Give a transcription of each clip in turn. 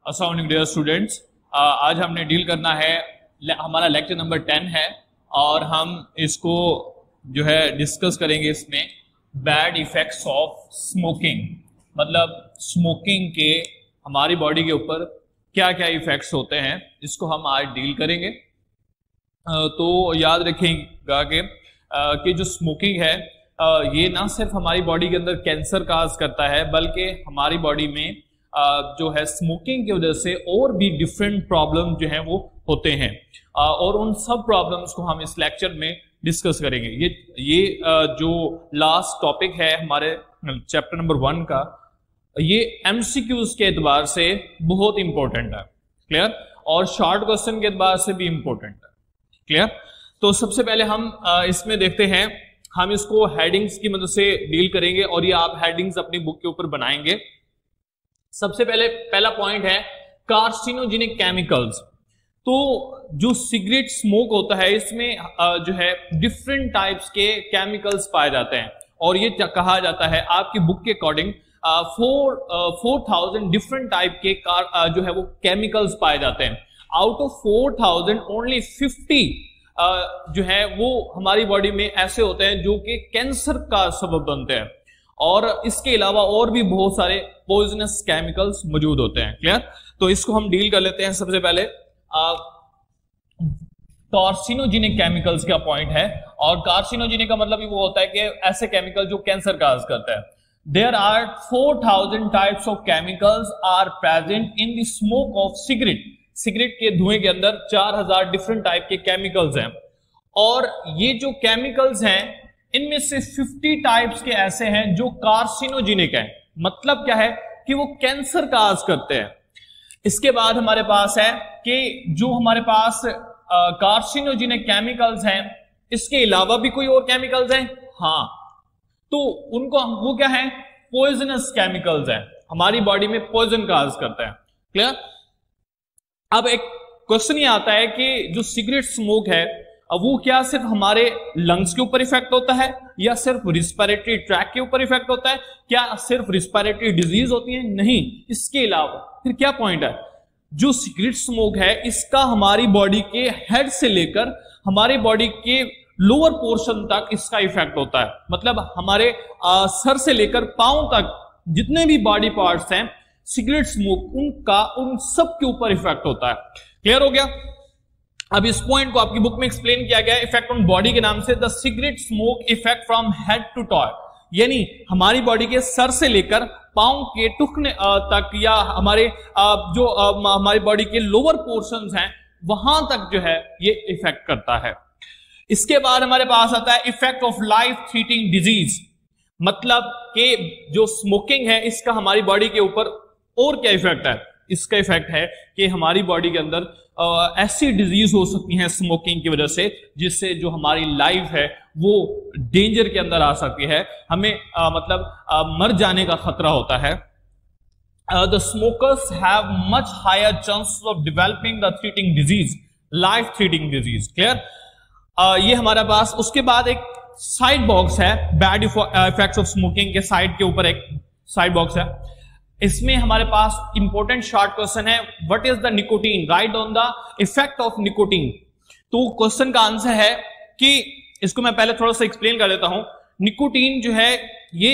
अस्सलाम वालेकुम dear students. आज हमने डील करना है, हमारा लेक्चर नंबर 10 है और हम इसको जो है डिस्कस करेंगे। इसमें बैड इफेक्ट्स ऑफ स्मोकिंग, मतलब स्मोकिंग के हमारी बॉडी के ऊपर क्या क्या इफेक्ट्स होते हैं, इसको हम आज डील करेंगे। तो याद रखिएगा कि जो स्मोकिंग है ये ना सिर्फ हमारी बॉडी के अंदर कैंसर काज करता है, बल्कि हमारी बॉडी में जो है स्मोकिंग की वजह से और भी डिफरेंट प्रॉब्लम जो हैं वो होते हैं, और उन सब प्रॉब्लम्स को हम इस लेक्चर में डिस्कस करेंगे। ये जो लास्ट टॉपिक है हमारे चैप्टर नंबर 1 का, ये एमसीक्यूज के एतबार से बहुत इंपॉर्टेंट है, क्लियर, और शॉर्ट क्वेश्चन के एतबार से भी इंपॉर्टेंट है, क्लियर। तो सबसे पहले हम इसमें देखते हैं, हम इसको हेडिंग्स की मदद से डील करेंगे और ये आप हेडिंग्स अपनी बुक के ऊपर बनाएंगे। सबसे पहला पॉइंट है कार्सिनोजेनिक केमिकल्स। तो जो सिगरेट स्मोक होता है इसमें जो है डिफरेंट टाइप्स के केमिकल्स पाए जाते हैं, और ये कहा जाता है आपकी बुक के अकॉर्डिंग 4000 डिफरेंट टाइप के जो है वो केमिकल्स पाए जाते हैं। आउट ऑफ 4000 ओनली 50 जो है वो हमारी बॉडी में ऐसे होते हैं जो कि कैंसर का सबब बनते हैं, और इसके अलावा और भी बहुत सारे पॉइजनस केमिकल्स मौजूद होते हैं, क्लियर। तो इसको हम डील कर लेते हैं। सबसे पहले कार्सिनोजेनिक केमिकल्स का पॉइंट है, और कार्सिनोजेनिक का मतलब वो होता है कि ऐसे केमिकल जो कैंसर काज करता है। There are 4000 types of chemicals are present in the smoke of cigarette. Cigarette के धुएं के अंदर 4000 डिफरेंट टाइप के केमिकल्स हैं, और ये जो केमिकल्स हैं इनमें से 50 टाइप्स के ऐसे हैं जो कार्सिनोजेनिक हैं। मतलब क्या है कि वो कैंसर काज करते हैं। इसके बाद हमारे पास है कि जो हमारे पास कार्सिनोजेनिक केमिकल्स हैं, इसके अलावा भी कोई और केमिकल्स हैं, हाँ, तो उनको वो क्या है, पॉइजनस केमिकल्स हैं, हमारी बॉडी में पॉइजन काज करते हैं, क्लियर। अब एक क्वेश्चन ये आता है कि जो सिगरेट स्मोक है अब वो क्या सिर्फ हमारे लंग्स के ऊपर इफेक्ट होता है, या सिर्फ रिस्पिरेटरी ट्रैक के ऊपर इफेक्ट होता है, क्या सिर्फ रिस्पिरेटरी डिजीज होती है? नहीं, इसके अलावा फिर क्या पॉइंट है, जो सिगरेट स्मोक है इसका हमारी बॉडी के हेड से लेकर हमारी बॉडी के लोअर पोर्शन तक इसका इफेक्ट होता है। मतलब हमारे सर से लेकर पांव तक जितने भी बॉडी पार्ट्स हैं, सिगरेट स्मोक उनका उन सब के ऊपर इफेक्ट होता है, क्लियर हो गया। अब इस पॉइंट को आपकी बुक में एक्सप्लेन किया गया है इफेक्ट ऑन बॉडी के नाम से, the cigarette smoke effect from head to toe, यानी हमारी बॉडी के सर से लेकर पांव के टुकने तक, या हमारे जो हमारी बॉडी के लोअर पोर्शंस हैं वहां तक जो है ये इफेक्ट करता है। इसके बाद हमारे पास आता है effect of life threatening disease. मतलब कि जो स्मोकिंग है इसका हमारी बॉडी के ऊपर और क्या इफेक्ट है, इसका इफेक्ट है कि हमारी बॉडी के अंदर ऐसी डिजीज हो सकती हैं स्मोकिंग की वजह से, जिससे जो हमारी लाइफ है वो डेंजर के अंदर आ सकती है, हमें मर जाने का खतरा होता है। The smokers have much higher chances of developing the threatening disease, life threatening disease, clear. ये हमारे पास उसके बाद एक साइड बॉक्स है, बैड इफेक्ट्स ऑफ स्मोकिंग के साइड के ऊपर एक साइड बॉक्स है। इसमें हमारे पास इंपॉर्टेंट शॉर्ट क्वेश्चन है, what is the nicotine, right on the effect of nicotine. तो क्वेश्चन का आंसर है कि इसको मैं पहले थोड़ा सा एक्सप्लेन कर देता हूं। निकोटीन जो है ये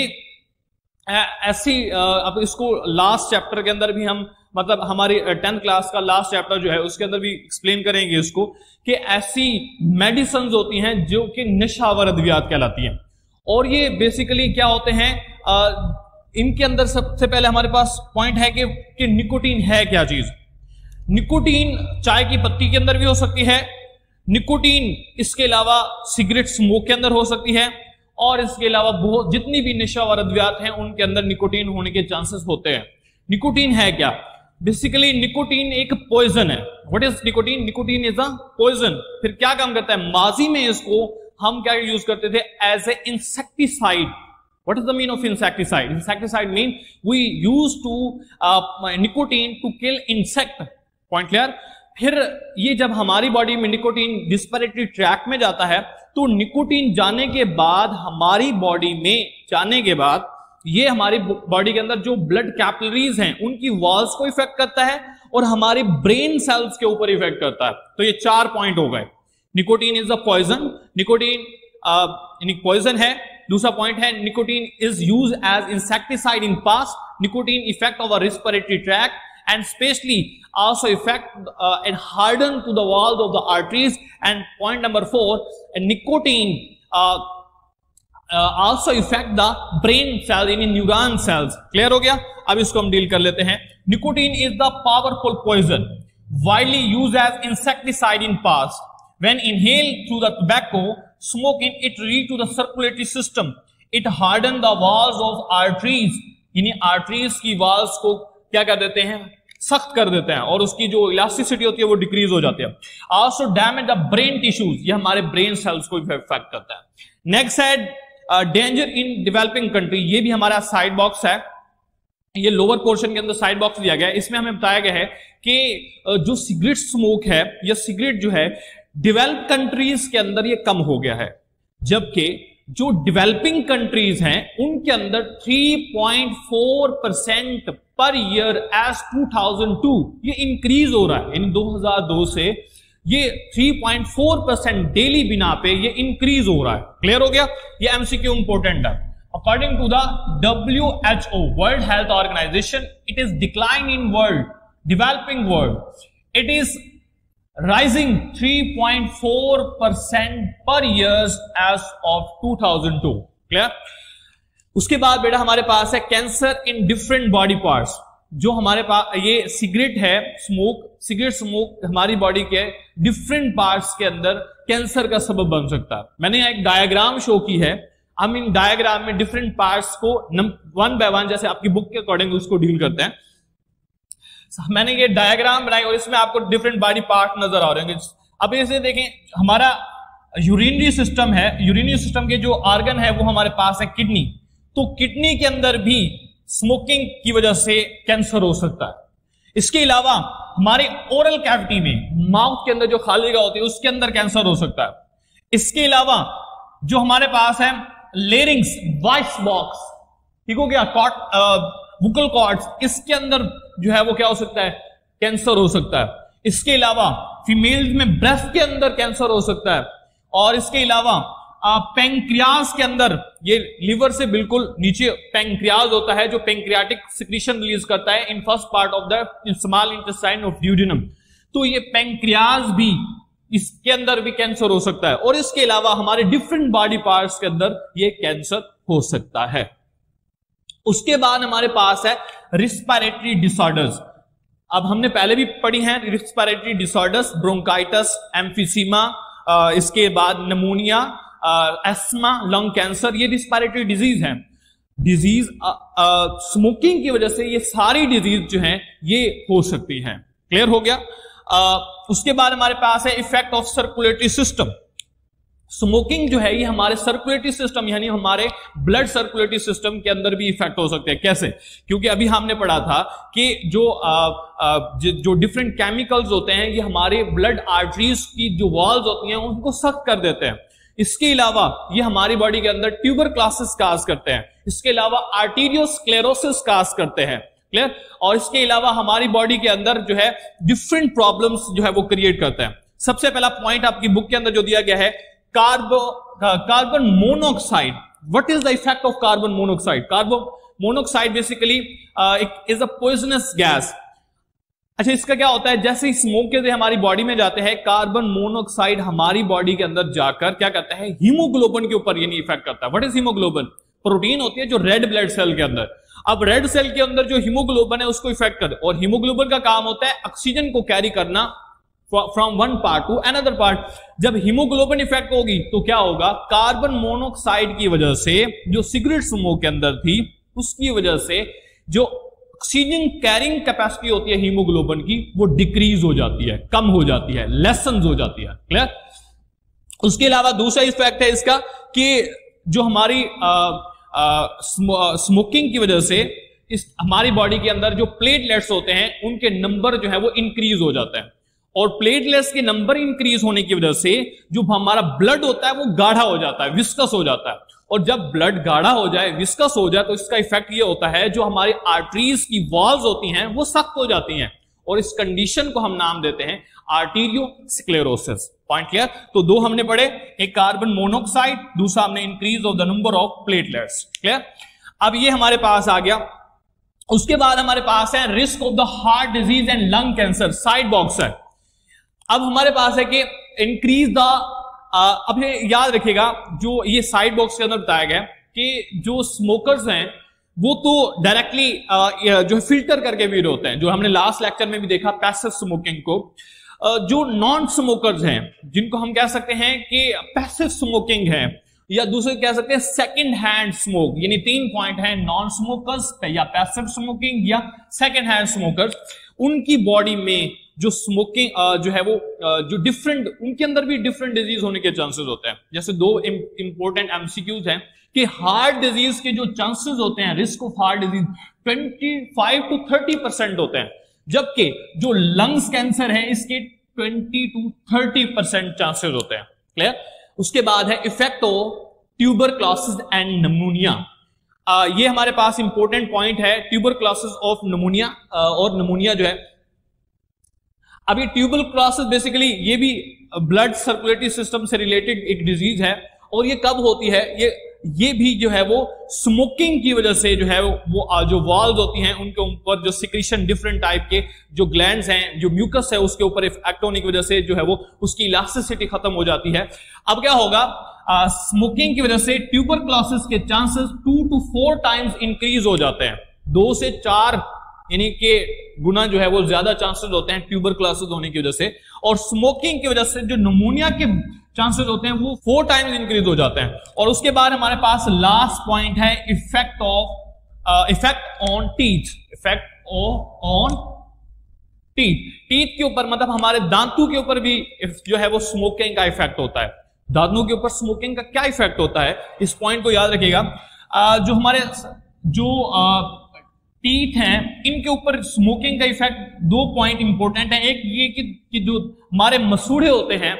ऐसी, अब इसको लास्ट चैप्टर के अंदर भी हम, मतलब हमारी 10th क्लास का लास्ट चैप्टर जो है उसके अंदर भी एक्सप्लेन करेंगे इसको, कि ऐसी मेडिसिन होती हैं जो कि नशावर अद्वियात कहलाती हैं, और ये बेसिकली क्या होते हैं, इनके अंदर सबसे पहले हमारे पास पॉइंट है कि निकोटीन है क्या चीज। निकोटीन चाय की पत्ती के अंदर भी हो सकती है, निकोटीन इसके अलावा सिगरेट स्मोक के अंदर हो सकती है, और इसके अलावा बहुत जितनी भी नशावर अद्वियात हैं उनके अंदर निकोटीन होने के चांसेस होते हैं। निकोटीन है क्या, बेसिकली निकोटीन एक पॉइजन है। What is nicotine? Nicotine is a poison. फिर क्या काम करता है, माजी में इसको हम क्या यूज करते थे, as a insecticide. What is the mean of insecticide? Insecticide mean we used to nicotine to kill insect. Point clear? फिर ये जब हमारी बॉडी में निकोटीन रिस्पिरेटरी ट्रैक में जाता है, तो निकोटीन जाने के बाद हमारी बॉडी में जाने के बाद ये हमारी बॉडी के अंदर जो ब्लड कैपिलरीज हैं उनकी वॉल्स को इफेक्ट करता है, और हमारे ब्रेन सेल्स के ऊपर इफेक्ट करता है। तो ये 4 पॉइंट हो गए। Nicotine is a poison, nicotine poison है। दूसरा पॉइंट है nicotine is use as insecticide in past, nicotine effect of respiratory tract and especially also affect and harden to the walls of the arteries. And point number 4, nicotine also affect the brain cells, in neuron cells. Clear हो गया? अब इसको हम deal कर लेते हैं। Nicotine is the powerful poison widely used as insecticide in past. When inhaled through the tobacco smoking, it reach to the circulatory system. It harden the walls of arteries. यानी arteries की walls को क्या कर देते हैं? सख्त कर देते हैं और उसकी जो इलास्टिसिटी होती है वो डिक्रीज हो जाती है। Also damage the brain tissues, ये हमारे ब्रेन सेल्स को इफेक्ट करता है। नेक्स्ट है डेंजर इन डेवलपिंग कंट्री, ये भी हमारा साइड बॉक्स है। ये लोअर पोर्शन के अंदर साइड बॉक्स दिया गया है। इसमें हमें बताया गया है कि जो सिगरेट स्मोक है या सिगरेट जो है डेवलप कंट्रीज के अंदर ये कम हो गया है, जबकि जो डेवलपिंग कंट्रीज हैं उनके अंदर 3.4% पर ईयर एज 2002 ये इंक्रीज हो रहा है। यानी 2002 से ये 3.4% डेली बिना पे ये इंक्रीज हो रहा है। क्लियर हो गया? ये एमसीक्यू इंपॉर्टेंट है। According to the WHO world health organisation, it is decline in world developing world, it is rising 3.4% per years as of 2002. Clear? उसके बाद बेटा हमारे पास है cancer in different body parts. जो हमारे पास ये सिगरेट है, सिगरेट स्मोक हमारी बॉडी के डिफरेंट पार्ट्स के अंदर कैंसर का सबब बन सकता है। मैंने एक डायग्राम शो की है। हम इन डायग्राम में डिफरेंट पार्ट्स को 1 by 1 जैसे आपकी बुक के अकॉर्डिंग उसको डील करते हैं। मैंने ये डायग्राम बनाई और इसमें आपको डिफरेंट बॉडी पार्ट नजर आ रहे होंगे। अब इसे देखें, हमारा यूरिनरी सिस्टम है, यूरिनरी सिस्टम के जो ऑर्गन है वो हमारे पास है किडनी। तो किडनी के अंदर भी स्मोकिंग की वजह से कैंसर हो सकता है। इसके अलावा हमारे ओरल कैविटी में, माउथ के अंदर जो खाली जगह होती है उसके अंदर कैंसर हो सकता है। इसके अलावा जो हमारे पास है लेरिंग्स, वॉइस बॉक्स, ठीक हो गया, वोकल कॉर्ड्स, इसके अंदर जो है वो क्या हो सकता है? कैंसर हो सकता है। इसके अलावा फीमेल्स में ब्रेस्ट के अंदर कैंसर हो सकता है। और इसके अलावा पैंक्रियाज के अंदर, ये लिवर से बिल्कुल नीचे पैंक्रियाज होता है जो पैंक्रियाटिक सिक्रीशन रिलीज करता है in first part of the small intestine of duodenum. तो ये पैंक्रियाज भी, इसके अंदर भी कैंसर हो सकता है। और इसके अलावा हमारे डिफरेंट बॉडी पार्ट्स के अंदर ये कैंसर हो सकता है। उसके बाद हमारे पास है रिस्पिरेटरी डिसऑर्डर्स। अब हमने पहले भी पढ़ी हैं रिस्पिरेटरी डिसऑर्डर्स, ब्रोंकाइटिस, एम्फीसीमा, इसके बाद निमोनिया, एस्मा, लंग कैंसर, ये रिस्पिरेटरी डिजीज हैं। डिजीज स्मोकिंग की वजह से ये सारी डिजीज जो हैं ये हो सकती हैं। क्लियर हो गया? उसके बाद हमारे पास है effect of circulatory system. Smoking जो है ये हमारे सर्कुलेटरी सिस्टम यानी हमारे ब्लड सर्कुलेटरी सिस्टम के अंदर भी इफेक्ट हो सकते हैं। कैसे? क्योंकि अभी हमने पढ़ा था कि जो डिफरेंट केमिकल्स होते हैं ये हमारे ब्लड आर्टरीज की जो वॉल्स होती हैं उनको सख्त कर देते हैं। इसके अलावा ये हमारी बॉडी के अंदर ट्यूबरक्लोसिस काज करते हैं। इसके अलावा आर्टीरियोस्क्लेरोसिस काज करते हैं। क्लियर? और इसके अलावा हमारी बॉडी के अंदर जो है डिफरेंट प्रॉब्लम्स जो है वो क्रिएट करते हैं। सबसे पहला पॉइंट आपकी बुक के अंदर जो दिया गया है, carbon monoxide. What is the effect of carbon monoxide? Carbon monoxide basically is a poisonous gas. अच्छा, इसका क्या होता है? जैसे ही स्मोक के हमारी बॉडी में जाते हैं, कार्बन मोनोऑक्साइड हमारी बॉडी के अंदर जाकर क्या करता है? हीमोग्लोबिन के ऊपर यानी इफेक्ट करता है। What is haemoglobin? प्रोटीन होती है जो रेड ब्लड सेल के अंदर। अब रेड सेल के अंदर जो हीमोग्लोबिन है उसको इफेक्ट कर, और हीमोग्लोबिन का काम होता है ऑक्सीजन को कैरी करना from one part to another part. जब हीमोग्लोबिन इफेक्ट होगी तो क्या होगा? कार्बन मोनोऑक्साइड की वजह से जो सिगरेट स्मोक के अंदर थी उसकी वजह से जो ऑक्सीजन कैरिंग कैपेसिटी होती है हीमोग्लोबिन की वो डिक्रीज हो जाती है, कम हो जाती है, लेसन हो जाती है। क्लियर? उसके अलावा दूसरा इफेक्ट है इसका कि जो हमारी स्मोकिंग की वजह से हमारी बॉडी के अंदर जो प्लेटलेट्स होते हैं उनके नंबर जो है वो इंक्रीज हो जाते हैं। और प्लेटलेट्स के नंबर इंक्रीज होने की वजह से जो हमारा ब्लड होता है वो गाढ़ा हो जाता है, विस्कस हो जाता है। और जब ब्लड गाढ़ा हो जाए, विस्कस हो जाए, तो इसका इफेक्ट ये होता है जो हमारी आर्टरीज की वॉल्स होती हैं वो सख्त हो जाती हैं और इस कंडीशन को हम नाम देते हैं आर्टीरियोस्क्लेरोसिस। Point clear? तो दो हमने पढ़े, एक कार्बन मोनोऑक्साइड, दूसरा हमने increase of the number of platelets. Clear? अब ये हमारे पास आ गया। उसके बाद हमारे पास है risk of the heart disease and lung cancer, side box है। अब हमारे पास है कि इंक्रीज द, अब याद रखिएगा जो ये साइड बॉक्स के अंदर बताया गया कि जो स्मोकर्स हैं वो तो डायरेक्टली जो फिल्टर करके भी होते हैं, जो हमने लास्ट लेक्चर में भी देखा पैसिव स्मोकिंग को। जो नॉन स्मोकर्स हैं जिनको हम कह सकते हैं कि पैसिव स्मोकिंग है, या दूसरे कह सकते हैं सेकंड हैंड स्मोक, यानी 3 पॉइंट है, नॉन स्मोकर्स या पैसिव स्मोकिंग या सेकंड हैंड स्मोकर्स। उनकी बॉडी में जो स्मोकिंग जो है वो जो डिफरेंट, उनके अंदर भी डिफरेंट डिजीज होने के चांसेस होते हैं। जैसे दो इंपॉर्टेंट एमसीक्यूज हैं कि हार्ट डिजीज के जो चांसेस होते हैं, risk of heart disease 25 to 30% होते हैं, जबकि जो लंग्स कैंसर है इसके 20 to 30% चांसेस होते हैं। क्लियर? उसके बाद है effect of tuberculosis and pneumonia. ये हमारे पास इंपॉर्टेंट पॉइंट है, ट्यूबरक्लोसिस ऑफ निमोनिया और निमोनिया जो है। अब ये ट्यूबरक्लोसिस बेसिकली ये भी ब्लड सर्कुलेटरी सिस्टम से रिलेटेड एक डिजीज है, और ये कब होती है? ये भी जो है वो स्मोकिंग की वजह से जो है वो जो वॉल्व होती हैं उनके ऊपर जो सिक्रीशन डिफरेंट टाइप के जो ग्लैंड्स हैं, जो म्यूकस है उसके ऊपर इफेक्ट होने की वजह से जो है वो उसकी इलास्टिसिटी खत्म हो जाती है। अब क्या होगा? स्मोकिंग की वजह से ट्यूबरक्लोसिस के चांसेस 2 to 4 टाइम्स इंक्रीज हो जाते हैं, 2 से 4 यानी कि गुना जो है वो ज्यादा चांसेस होते हैं ट्यूबरक्लोसिस होने की वजह से। और स्मोकिंग की वजह से जो निमोनिया के चांसेस होते हैं वो 4 टाइम्स इंक्रीज हो जाते हैं। और उसके बाद हमारे पास लास्ट पॉइंट है effect on teeth, effect on teeth के ऊपर, मतलब हमारे दांतों के ऊपर भी जो है वो स्मोकिंग का इफेक्ट होता है। दांतों के ऊपर स्मोकिंग का क्या इफेक्ट होता है, इस पॉइंट को याद रखिएगा। जो हमारे जो टीथ हैं इनके ऊपर स्मोकिंग का इफेक्ट, 2 पॉइंट इंपॉर्टेंट है। एक ये कि जो हमारे मसूड़े होते हैं,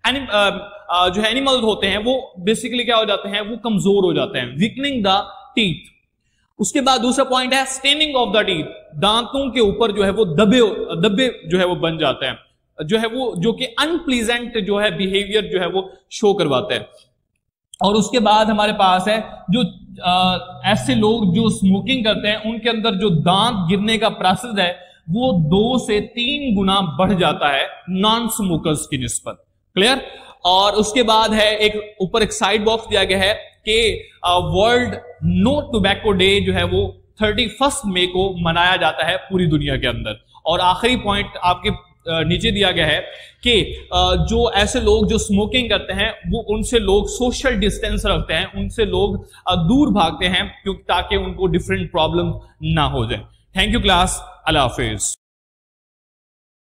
जो एनिमल्स होते हैं, वो बेसिकली क्या हो जाते हैं, वो कमजोर हो जाते हैं, वीकनिंग द टीथ। उसके बाद दूसरा पॉइंट है स्टेनिंग ऑफ द टीथ, दांतों के ऊपर जो है वो धब्बे जो है वो बन जाते हैं, जो है वो जो कि अनप्लीजेंट जो है बिहेवियर जो है वो शो करवाते हैं। और उसके बाद हमारे पास है जो ऐसे लोग जो स्मोकिंग करते हैं उनके अंदर जो दांत गिरने का प्रोसेस है वो 2 से 3 गुना बढ़ जाता है नॉन स्मोकर्स की निस्बत। क्लियर? और उसके बाद है एक ऊपर एक साइड बॉक्स दिया गया है कि वर्ल्ड नो टोबैको डे जो है वो 31 मई को मनाया जाता है पूरी दुनिया के अंदर। और आखिरी पॉइंट आपके नीचे दिया गया है कि जो ऐसे लोग जो स्मोकिंग करते हैं वो उनसे लोग सोशल डिस्टेंस रखते हैं, उनसे लोग दूर भागते हैं, क्योंकि ताकि उनको डिफरेंट प्रॉब्लम ना हो जाए। Thank you class, Allah Hafiz.